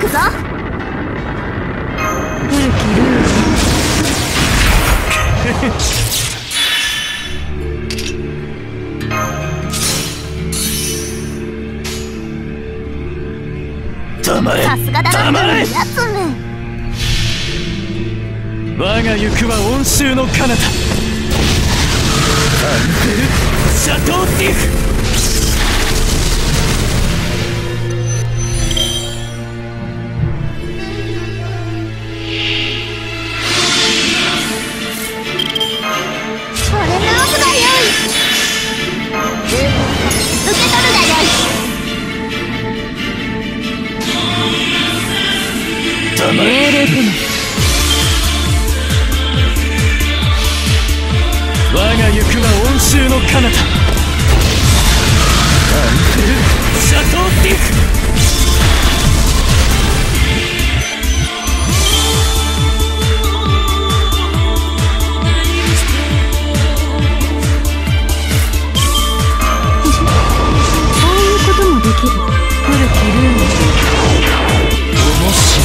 ぞ。 古きルー黙れ、 さすがだな、 黙れ。 やつめ。 我が行くは温州の彼方、アンデル・シャトーティフ。 これ直すがよい。受け取るがよい。 黙れ。我が行くは温州の彼方、アンデル・シャトーティフ。 そういうこともできる。古きルー面白い。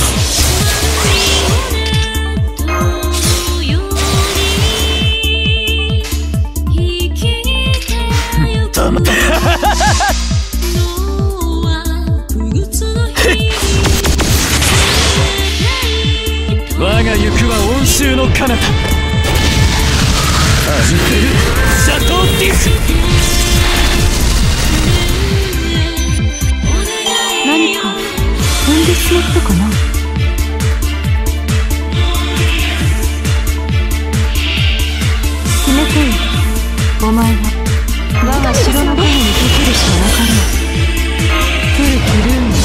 我が行くは温州の彼方、アンデル・シャトーティフ。 何か飛んでしまったかな。決めてよ。お前は我が城の影に溶けるしかわからない。古きルーム。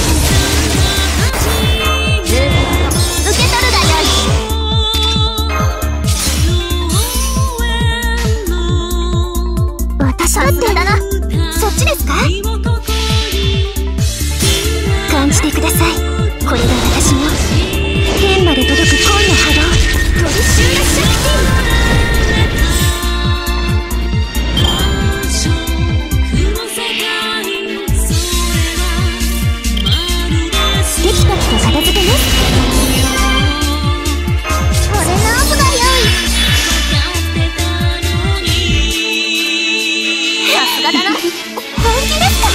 受け取るがよい。私だってだな。そっちですか？感じてください。これが私の天まで届く恋の波動、トリシューラ・シャクティ。テキパキと片付けね。これ直すがよい。さすがだな。本気ですか？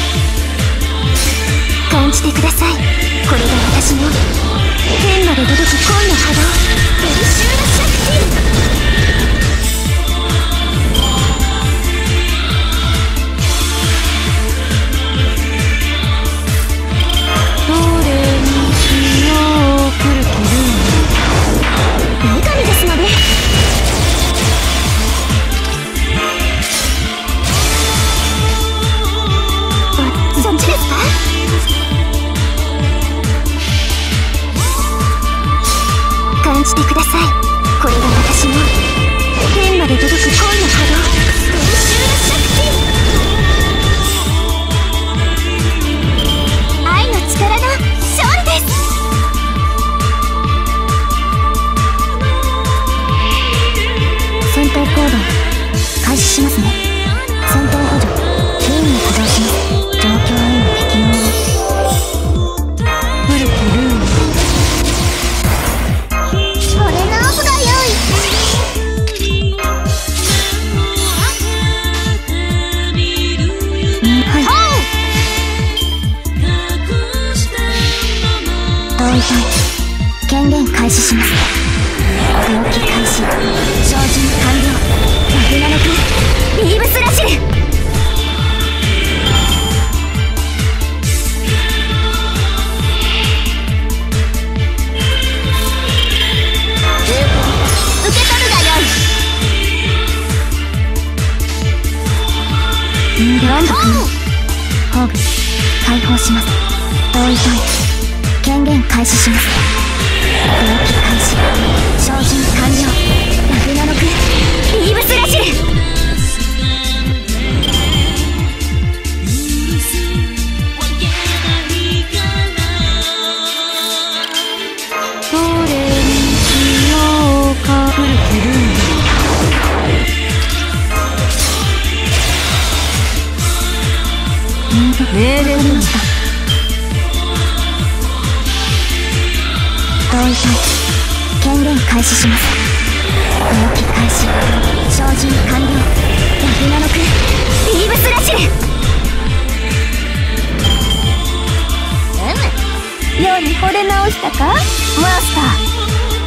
感じてください。これが私の天まで届く恋の波動、トリシューラ・シャクティ。 どれにしよう。古きルーム。 女神ですので。そっちですか？感じてください。これが私の天まで届く恋の波動、トリシューラ・シャクティ。愛の力の勝利です。 戦闘行動開始しますね。戦闘補助任務起動します。状況への適応を。古きルーム。 これ直すがよい。 はい。同意隊権限開始します。病気開始。照準完了。ラグナロクビームスラッシュ。受け取るがよい。 ランド君ホーグ解放します。同意隊権限開始します。病気開始。照準完了。ラグナロクビームスラッシュ。 どれにしようか。古きルーム。命令にした。 開始します。動き開始。照準完了。ラグナノクビームスラッシュ。ように惚れ直したかマスター。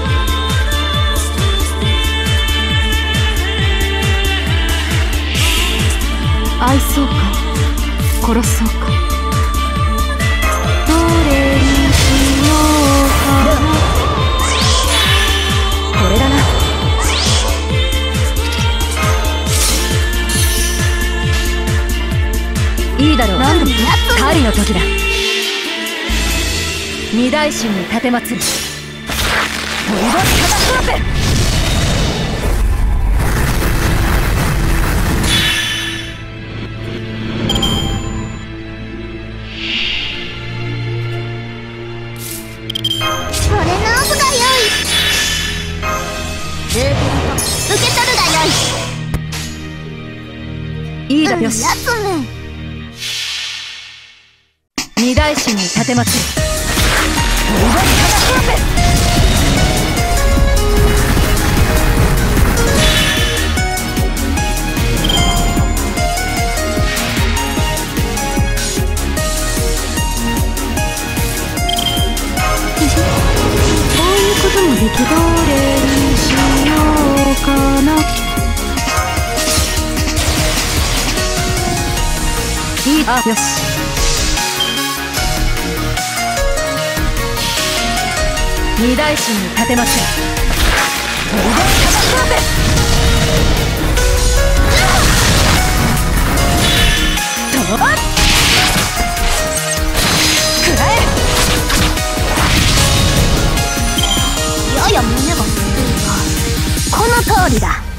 愛そうか殺そうか、どれにしようかな。これだな。いいだろう。何度も狩りの時だ。二大神に立てまつるトリボスカタストロープ。いいだよし。二大神に立てまつるトリボスカタストロープ。こういうこともできる。どれにしようかな。あ、よし。二大神に立てません。トリボスカタストロープ。とばっくらえ。やや胸がすっているが、この通りだ。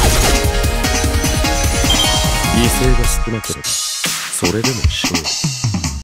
犠牲が少なければそれでも勝利。